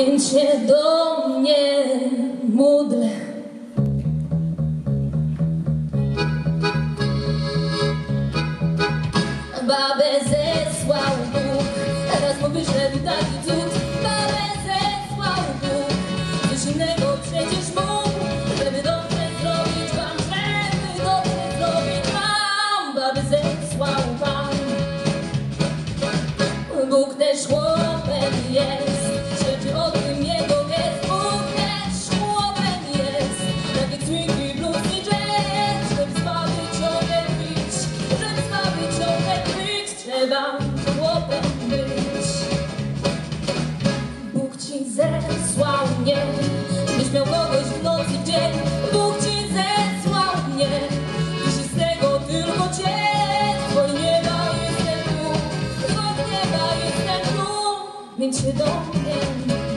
więc się do mnie módl. Babę zesłał Bóg, teraz mówisz, że mi taki cud. Babę zesłał Bóg, coś innego przecież mógł, żeby dobrze zrobić wam, żeby dobrze zrobić wam. Babę zesłał Pan. Bóg też chłopem jest, świadczy o tym jego gest. Bóg też chłopem jest, takie swingi, blues i jazz. Żeby zbawić ogień bić, żeby zbawić ogień bić, trzeba chłopem być. Bóg ci zesłał mnie, byś miał kogoś w nocy i w dzień. Bóg ci zesłał mnie, dziś z tego tylko cień. Twoi nieba jestem tu, twoi nieba jestem tu, więc się do mnie